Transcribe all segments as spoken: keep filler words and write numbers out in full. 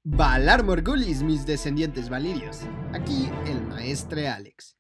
Valar Morghulis, mis descendientes valirios. Aquí el maestre Alex.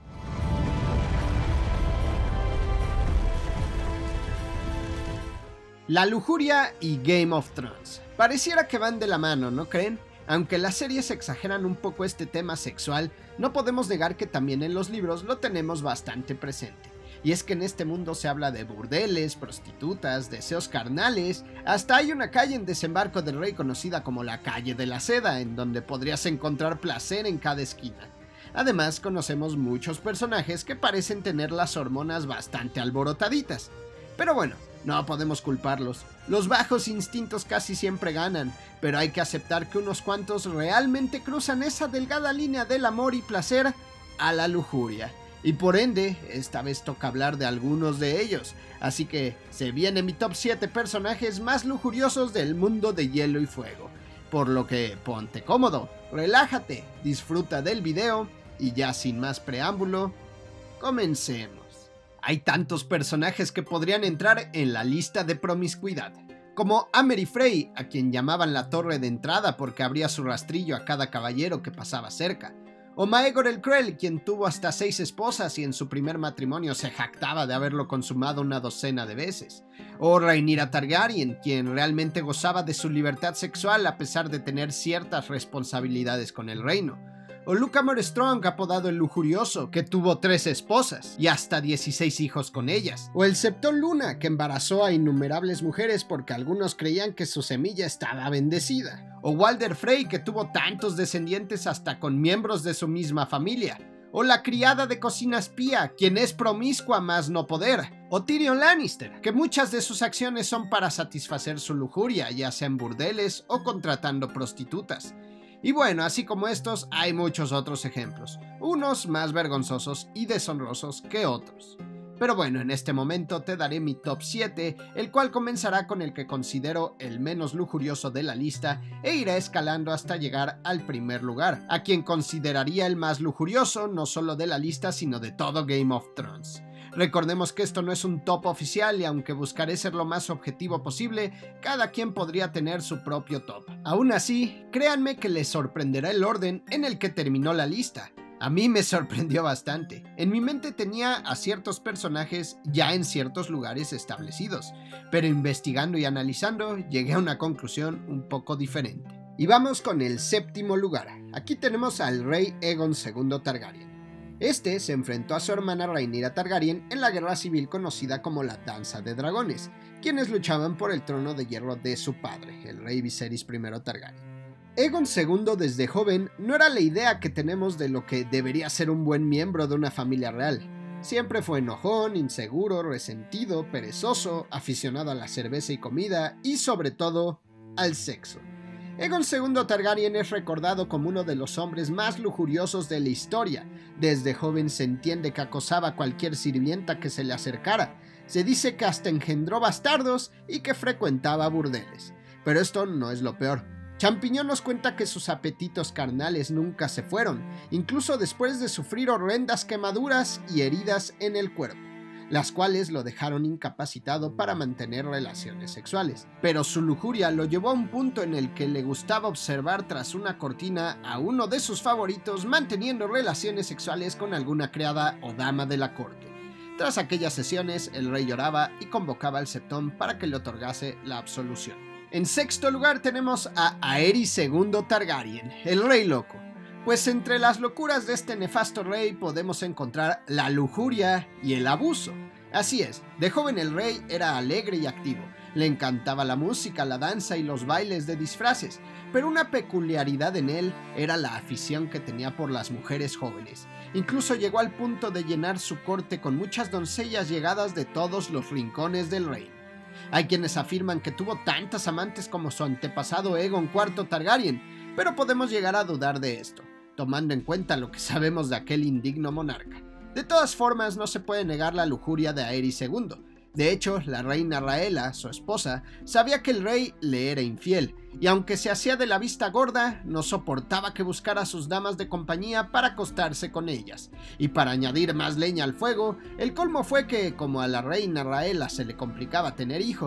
La lujuria y Game of Thrones. Pareciera que van de la mano, ¿no creen? Aunque las series exageran un poco este tema sexual, no podemos negar que también en los libros lo tenemos bastante presente. Y es que en este mundo se habla de burdeles, prostitutas, deseos carnales, hasta hay una calle en Desembarco del Rey conocida como la Calle de la Seda, en donde podrías encontrar placer en cada esquina. Además, conocemos muchos personajes que parecen tener las hormonas bastante alborotaditas. Pero bueno, no podemos culparlos. Los bajos instintos casi siempre ganan, pero hay que aceptar que unos cuantos realmente cruzan esa delgada línea del amor y placer a la lujuria. Y por ende, esta vez toca hablar de algunos de ellos, así que se viene mi top siete personajes más lujuriosos del mundo de Hielo y Fuego. Por lo que ponte cómodo, relájate, disfruta del video y ya sin más preámbulo, comencemos. Hay tantos personajes que podrían entrar en la lista de promiscuidad, como Amery Frey, a quien llamaban la torre de entrada porque abría su rastrillo a cada caballero que pasaba cerca, o Maegor el Cruel, quien tuvo hasta seis esposas y en su primer matrimonio se jactaba de haberlo consumado una docena de veces, o Rhaenyra Targaryen, quien realmente gozaba de su libertad sexual a pesar de tener ciertas responsabilidades con el reino, o Lucamore Strong, apodado el Lujurioso, que tuvo tres esposas y hasta dieciséis hijos con ellas, o el Septón Luna, que embarazó a innumerables mujeres porque algunos creían que su semilla estaba bendecida, o Walder Frey, que tuvo tantos descendientes hasta con miembros de su misma familia, o la criada de cocina espía, quien es promiscua más no poder, o Tyrion Lannister, que muchas de sus acciones son para satisfacer su lujuria, ya sea en burdeles o contratando prostitutas. Y bueno, así como estos, hay muchos otros ejemplos, unos más vergonzosos y deshonrosos que otros. Pero bueno, en este momento te daré mi top siete, el cual comenzará con el que considero el menos lujurioso de la lista e irá escalando hasta llegar al primer lugar, a quien consideraría el más lujurioso no solo de la lista sino de todo Game of Thrones. Recordemos que esto no es un top oficial y aunque buscaré ser lo más objetivo posible, cada quien podría tener su propio top. Aún así, créanme que les sorprenderá el orden en el que terminó la lista. A mí me sorprendió bastante. En mi mente tenía a ciertos personajes ya en ciertos lugares establecidos, pero investigando y analizando llegué a una conclusión un poco diferente. Y vamos con el séptimo lugar. Aquí tenemos al rey Aegon segundo Targaryen. Este se enfrentó a su hermana Rhaenyra Targaryen en la guerra civil conocida como la Danza de Dragones, quienes luchaban por el trono de hierro de su padre, el rey Viserys primero Targaryen. Aegon segundo desde joven no era la idea que tenemos de lo que debería ser un buen miembro de una familia real. Siempre fue enojón, inseguro, resentido, perezoso, aficionado a la cerveza y comida y sobre todo al sexo. Aegon segundo Targaryen es recordado como uno de los hombres más lujuriosos de la historia. Desde joven se entiende que acosaba a cualquier sirvienta que se le acercara. Se dice que hasta engendró bastardos y que frecuentaba burdeles. Pero esto no es lo peor. Champiñón nos cuenta que sus apetitos carnales nunca se fueron, incluso después de sufrir horrendas quemaduras y heridas en el cuerpo, las cuales lo dejaron incapacitado para mantener relaciones sexuales. Pero su lujuria lo llevó a un punto en el que le gustaba observar tras una cortina a uno de sus favoritos manteniendo relaciones sexuales con alguna criada o dama de la corte. Tras aquellas sesiones, el rey lloraba y convocaba al Septón para que le otorgase la absolución. En sexto lugar tenemos a Aerys segundo Targaryen, el rey loco. Pues entre las locuras de este nefasto rey podemos encontrar la lujuria y el abuso. Así es, de joven el rey era alegre y activo, le encantaba la música, la danza y los bailes de disfraces, pero una peculiaridad en él era la afición que tenía por las mujeres jóvenes. Incluso llegó al punto de llenar su corte con muchas doncellas llegadas de todos los rincones del reino. Hay quienes afirman que tuvo tantas amantes como su antepasado Aegon cuarto Targaryen, pero podemos llegar a dudar de esto, tomando en cuenta lo que sabemos de aquel indigno monarca. De todas formas, no se puede negar la lujuria de Aerys segundo. De hecho, la reina Rhaella, su esposa, sabía que el rey le era infiel, y aunque se hacía de la vista gorda, no soportaba que buscara a sus damas de compañía para acostarse con ellas. Y para añadir más leña al fuego, el colmo fue que, como a la reina Rhaella se le complicaba tener hijos,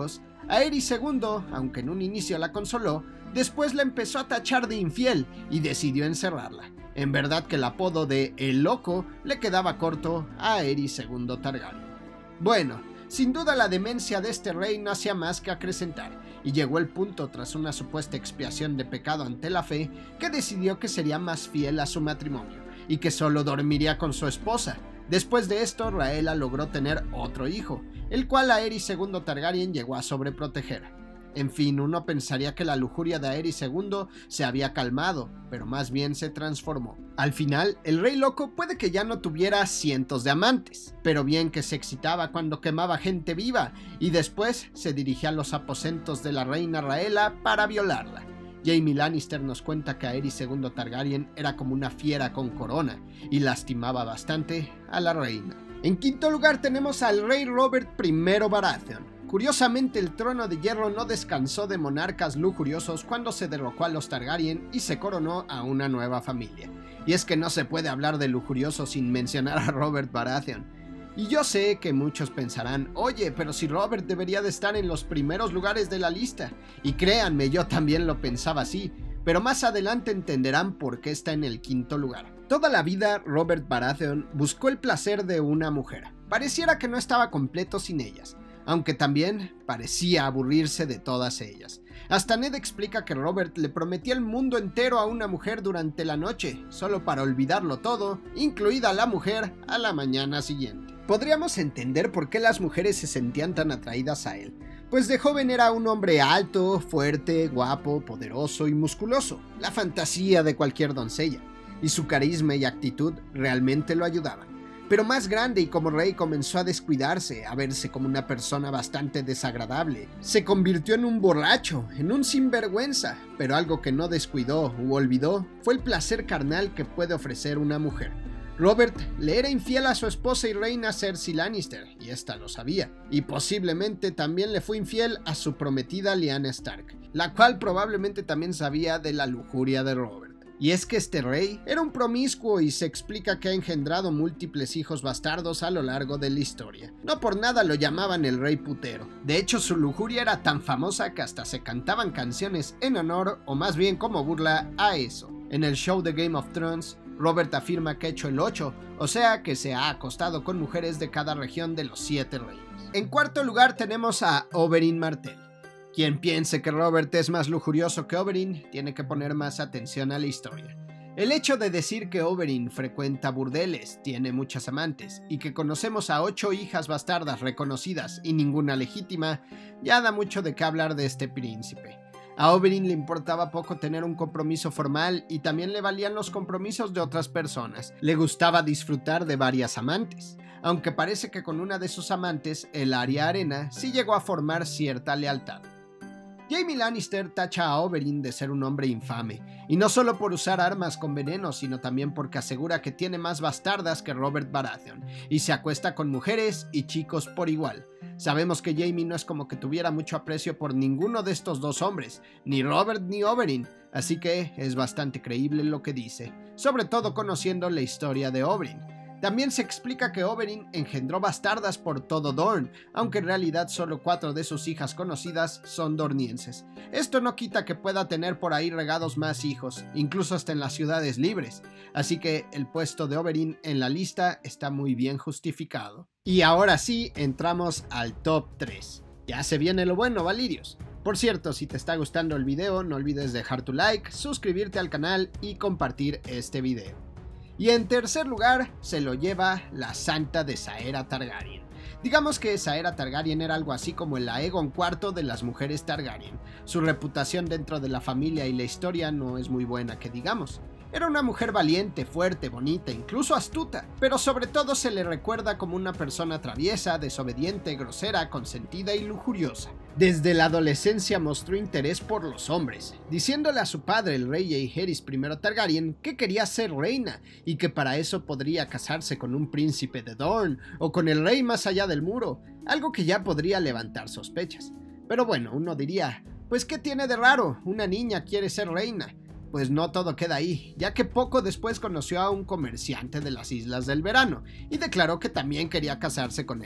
Aerys segundo, aunque en un inicio la consoló, después la empezó a tachar de infiel y decidió encerrarla. En verdad que el apodo de El Loco le quedaba corto a Aerys segundo Targaryen. Bueno, sin duda la demencia de este rey no hacía más que acrecentar, y llegó el punto tras una supuesta expiación de pecado ante la fe, que decidió que sería más fiel a su matrimonio, y que solo dormiría con su esposa. Después de esto, Rhaella logró tener otro hijo, el cual Aerys segundo Targaryen llegó a sobreproteger. En fin, uno pensaría que la lujuria de Aerys segundo se había calmado, pero más bien se transformó. Al final, el rey loco puede que ya no tuviera cientos de amantes, pero bien que se excitaba cuando quemaba gente viva, y después se dirigía a los aposentos de la reina Rhaella para violarla. Jaime Lannister nos cuenta que Aerys segundo Targaryen era como una fiera con corona, y lastimaba bastante a la reina. En quinto lugar tenemos al rey Robert primero Baratheon. Curiosamente, el trono de hierro no descansó de monarcas lujuriosos cuando se derrocó a los Targaryen y se coronó a una nueva familia. Y es que no se puede hablar de lujurioso sin mencionar a Robert Baratheon. Y yo sé que muchos pensarán, oye, pero si Robert debería de estar en los primeros lugares de la lista. Y créanme, yo también lo pensaba así, pero más adelante entenderán por qué está en el quinto lugar. Toda la vida, Robert Baratheon buscó el placer de una mujer. Pareciera que no estaba completo sin ellas, aunque también parecía aburrirse de todas ellas. Hasta Ned explica que Robert le prometía el mundo entero a una mujer durante la noche, solo para olvidarlo todo, incluida la mujer, a la mañana siguiente. Podríamos entender por qué las mujeres se sentían tan atraídas a él, pues de joven era un hombre alto, fuerte, guapo, poderoso y musculoso, la fantasía de cualquier doncella, y su carisma y actitud realmente lo ayudaban. Pero más grande y como rey comenzó a descuidarse, a verse como una persona bastante desagradable. Se convirtió en un borracho, en un sinvergüenza, pero algo que no descuidó u olvidó fue el placer carnal que puede ofrecer una mujer. Robert le era infiel a su esposa y reina Cersei Lannister, y ésta lo sabía, y posiblemente también le fue infiel a su prometida Lyanna Stark, la cual probablemente también sabía de la lujuria de Robert. Y es que este rey era un promiscuo y se explica que ha engendrado múltiples hijos bastardos a lo largo de la historia. No por nada lo llamaban el rey putero. De hecho, su lujuria era tan famosa que hasta se cantaban canciones en honor, o más bien como burla, a eso. En el show de Game of Thrones, Robert afirma que ha hecho el ocho, o sea que se ha acostado con mujeres de cada región de los siete reinos. En cuarto lugar tenemos a Oberyn Martell. Quien piense que Robert es más lujurioso que Oberyn tiene que poner más atención a la historia. El hecho de decir que Oberyn frecuenta burdeles, tiene muchas amantes y que conocemos a ocho hijas bastardas reconocidas y ninguna legítima, ya da mucho de qué hablar de este príncipe. A Oberyn le importaba poco tener un compromiso formal y también le valían los compromisos de otras personas. Le gustaba disfrutar de varias amantes, aunque parece que con una de sus amantes, el Arya Arena, sí llegó a formar cierta lealtad. Jaime Lannister tacha a Oberyn de ser un hombre infame, y no solo por usar armas con veneno, sino también porque asegura que tiene más bastardas que Robert Baratheon, y se acuesta con mujeres y chicos por igual. Sabemos que Jaime no es como que tuviera mucho aprecio por ninguno de estos dos hombres, ni Robert ni Oberyn, así que es bastante creíble lo que dice, sobre todo conociendo la historia de Oberyn. También se explica que Oberyn engendró bastardas por todo Dorne, aunque en realidad solo cuatro de sus hijas conocidas son dornienses. Esto no quita que pueda tener por ahí regados más hijos, incluso hasta en las ciudades libres, así que el puesto de Oberyn en la lista está muy bien justificado. Y ahora sí, entramos al top tres. Ya se viene lo bueno, Valirios. Por cierto, si te está gustando el video, no olvides dejar tu like, suscribirte al canal y compartir este video. Y en tercer lugar se lo lleva la santa de Saera Targaryen. Digamos que Saera Targaryen era algo así como el Aegon cuarto de las mujeres Targaryen. Su reputación dentro de la familia y la historia no es muy buena que digamos. Era una mujer valiente, fuerte, bonita, incluso astuta, pero sobre todo se le recuerda como una persona traviesa, desobediente, grosera, consentida y lujuriosa. Desde la adolescencia mostró interés por los hombres, diciéndole a su padre, el rey Jaehaerys primero Targaryen, que quería ser reina y que para eso podría casarse con un príncipe de Dorne o con el rey más allá del muro, algo que ya podría levantar sospechas. Pero bueno, uno diría, pues ¿qué tiene de raro? Una niña quiere ser reina. Pues no todo queda ahí, ya que poco después conoció a un comerciante de las Islas del Verano y declaró que también quería casarse con él.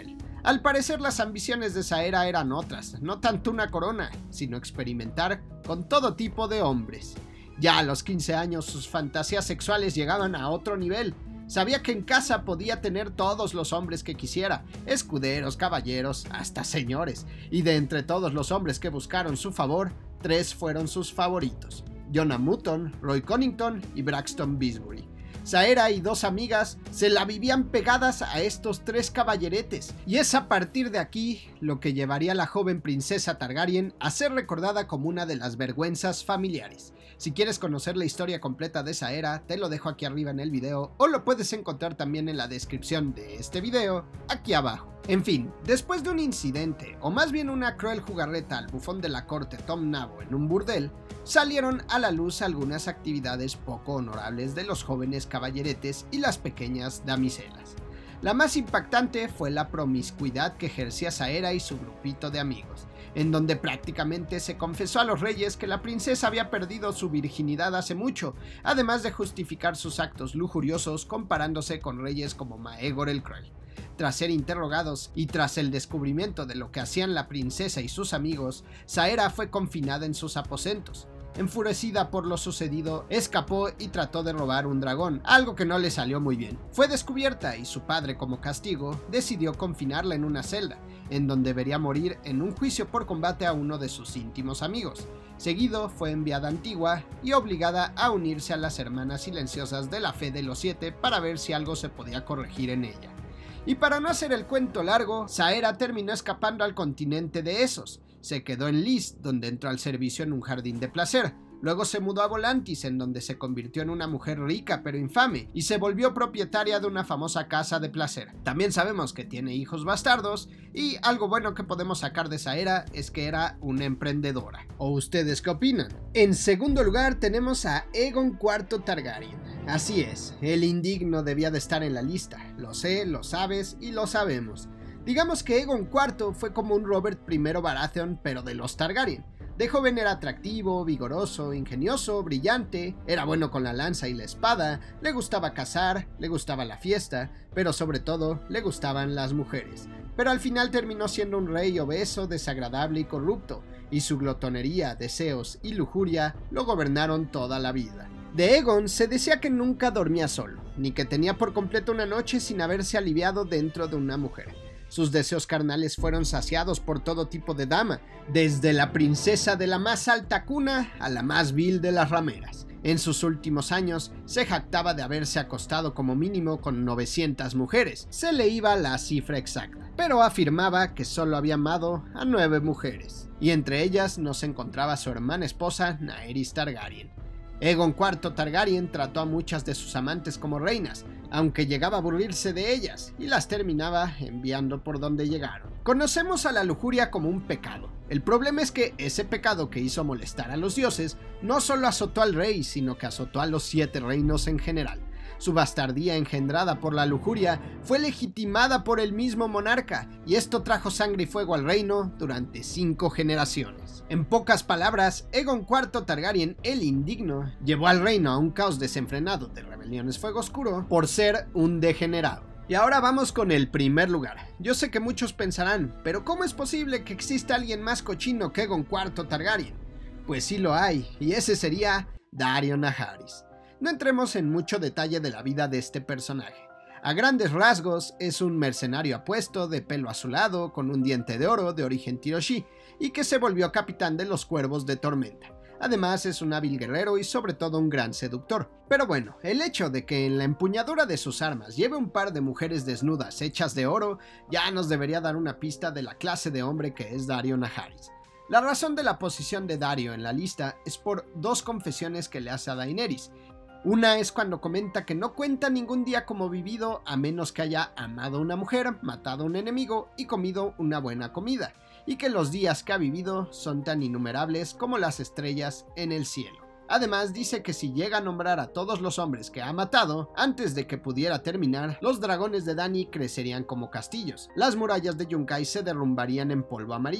Al parecer las ambiciones de Saera eran otras, no tanto una corona, sino experimentar con todo tipo de hombres. Ya a los quince años sus fantasías sexuales llegaban a otro nivel. Sabía que en casa podía tener todos los hombres que quisiera, escuderos, caballeros, hasta señores, y de entre todos los hombres que buscaron su favor, tres fueron sus favoritos: Jonah Mutton, Roy Connington y Braxton Beesbury. Saera y dos amigas se la vivían pegadas a estos tres caballeretes, y es a partir de aquí lo que llevaría a la joven princesa Targaryen a ser recordada como una de las vergüenzas familiares. Si quieres conocer la historia completa de Saera, te lo dejo aquí arriba en el video, o lo puedes encontrar también en la descripción de este video, aquí abajo. En fin, después de un incidente, o más bien una cruel jugarreta al bufón de la corte Tom Nabo en un burdel, salieron a la luz algunas actividades poco honorables de los jóvenes caballeretes y las pequeñas damiselas. La más impactante fue la promiscuidad que ejercía Saera y su grupito de amigos, en donde prácticamente se confesó a los reyes que la princesa había perdido su virginidad hace mucho, además de justificar sus actos lujuriosos comparándose con reyes como Maegor el Cruel. Tras ser interrogados y tras el descubrimiento de lo que hacían la princesa y sus amigos, Saera fue confinada en sus aposentos. Enfurecida por lo sucedido, escapó y trató de robar un dragón, algo que no le salió muy bien. Fue descubierta y su padre, como castigo, decidió confinarla en una celda, en donde debería morir en un juicio por combate a uno de sus íntimos amigos. Seguido fue enviada a Antigua y obligada a unirse a las hermanas silenciosas de la Fe de los Siete para ver si algo se podía corregir en ella. Y para no hacer el cuento largo, Saera terminó escapando al continente de Essos. Se quedó en Lys, donde entró al servicio en un jardín de placer. Luego se mudó a Volantis, en donde se convirtió en una mujer rica pero infame, y se volvió propietaria de una famosa casa de placer. También sabemos que tiene hijos bastardos, y algo bueno que podemos sacar de Saera es que era una emprendedora. ¿O ustedes qué opinan? En segundo lugar tenemos a Aegon cuarto Targaryen. Así es, el indigno debía de estar en la lista. Lo sé, lo sabes y lo sabemos. Digamos que Aegon cuarto fue como un Robert primero Baratheon, pero de los Targaryen. De joven era atractivo, vigoroso, ingenioso, brillante, era bueno con la lanza y la espada, le gustaba cazar, le gustaba la fiesta, pero sobre todo le gustaban las mujeres. Pero al final terminó siendo un rey obeso, desagradable y corrupto, y su glotonería, deseos y lujuria lo gobernaron toda la vida. De Aegon se decía que nunca dormía solo, ni que tenía por completo una noche sin haberse aliviado dentro de una mujer. Sus deseos carnales fueron saciados por todo tipo de dama, desde la princesa de la más alta cuna a la más vil de las rameras. En sus últimos años se jactaba de haberse acostado como mínimo con novecientas mujeres, se le iba la cifra exacta, pero afirmaba que solo había amado a nueve mujeres, y entre ellas no se encontraba su hermana esposa Naerys Targaryen. Aegon cuarto Targaryen trató a muchas de sus amantes como reinas, aunque llegaba a aburrirse de ellas y las terminaba enviando por donde llegaron. Conocemos a la lujuria como un pecado. El problema es que ese pecado que hizo molestar a los dioses no solo azotó al rey, sino que azotó a los siete reinos en general. Su bastardía engendrada por la lujuria fue legitimada por el mismo monarca, y esto trajo sangre y fuego al reino durante cinco generaciones. En pocas palabras, Aegon cuarto Targaryen, el indigno, llevó al reino a un caos desenfrenado de rebeliones fuego oscuro por ser un degenerado. Y ahora vamos con el primer lugar. Yo sé que muchos pensarán, pero ¿cómo es posible que exista alguien más cochino que Aegon cuarto Targaryen? Pues sí lo hay, y ese sería Daario Naharis. No entremos en mucho detalle de la vida de este personaje. A grandes rasgos, es un mercenario apuesto, de pelo azulado, con un diente de oro, de origen Tiroshi, y que se volvió capitán de los Cuervos de Tormenta. Además, es un hábil guerrero y sobre todo un gran seductor. Pero bueno, el hecho de que en la empuñadura de sus armas lleve un par de mujeres desnudas hechas de oro, ya nos debería dar una pista de la clase de hombre que es Daario Naharis. La razón de la posición de Daario en la lista es por dos confesiones que le hace a Daenerys. Una es cuando comenta que no cuenta ningún día como vivido a menos que haya amado a una mujer, matado a un enemigo y comido una buena comida, y que los días que ha vivido son tan innumerables como las estrellas en el cielo. Además dice que si llega a nombrar a todos los hombres que ha matado, antes de que pudiera terminar, los dragones de Dany crecerían como castillos, las murallas de Yunkai se derrumbarían en polvo amarillo,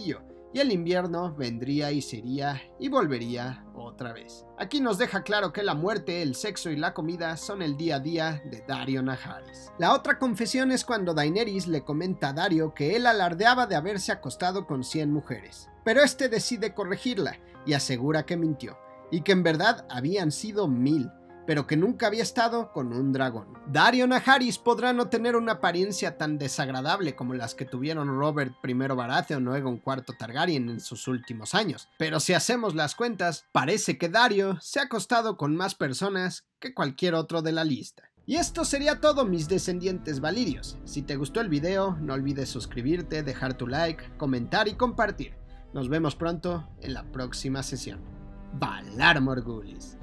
y el invierno vendría y se iría y volvería otra vez. Aquí nos deja claro que la muerte, el sexo y la comida son el día a día de Daario Naharis. La otra confesión es cuando Daenerys le comenta a Daario que él alardeaba de haberse acostado con cien mujeres, pero este decide corregirla y asegura que mintió, y que en verdad habían sido mil, pero que nunca había estado con un dragón. Daario Naharis podrá no tener una apariencia tan desagradable como las que tuvieron Robert primero Baratheon o Aegon cuarto Targaryen en sus últimos años, pero si hacemos las cuentas, parece que Daario se ha acostado con más personas que cualquier otro de la lista. Y esto sería todo, mis descendientes valirios. Si te gustó el video, no olvides suscribirte, dejar tu like, comentar y compartir. Nos vemos pronto en la próxima sesión. Valar Morghulis.